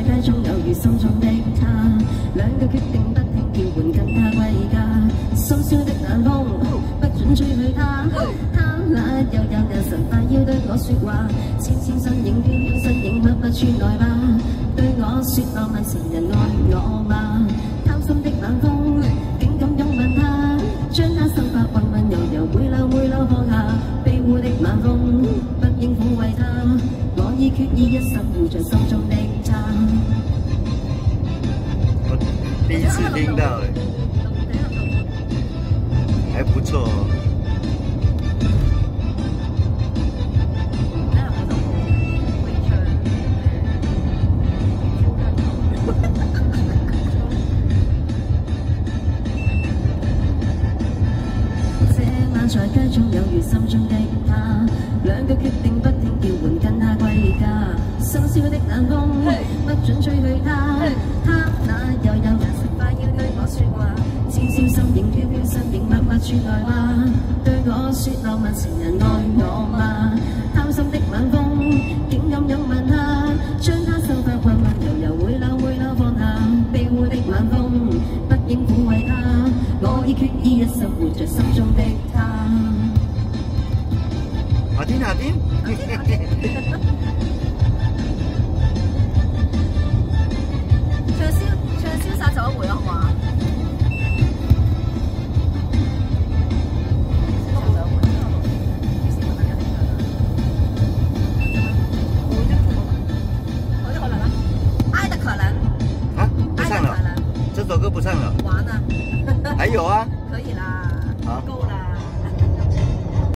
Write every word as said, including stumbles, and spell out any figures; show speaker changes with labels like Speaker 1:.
Speaker 1: 在街中有如心中的他，兩個決定不聽叫喚跟他歸家，深宵的冷風不准吹去他，他那又有眼神快要對我說話，纖纖身影飄飄身影默默傳來吧，對我說浪漫情人愛我嗎？貪心的冷風竟敢擁吻他，將他秀髮溫溫柔柔每縷每縷放下，庇護的晚風不應撫慰他，我已決意一生護着心中的他。
Speaker 2: 我第一次聽到哎，還不錯哦。在街中有如心中的他，兩個決定不聽叫喚跟他歸家，深宵的冷風不准吹去他，他那又有眼神快要對我說話，纖纖身影飄飄身影默默傳來吧，對我說浪漫情人愛我嗎？貪心的晚風竟敢擁吻他，將他秀髮溫溫柔柔每縷每縷放下，庇護的晚風不應撫慰他，我已決意一生活着心中的他。好聽好聽，好聽好聽。唱瀟唱瀟灑走一回啊，好嘛？有可能啊，愛的可能。啊，不唱了，這首歌不唱了。完了。還有啊。可以啦。好。夠了。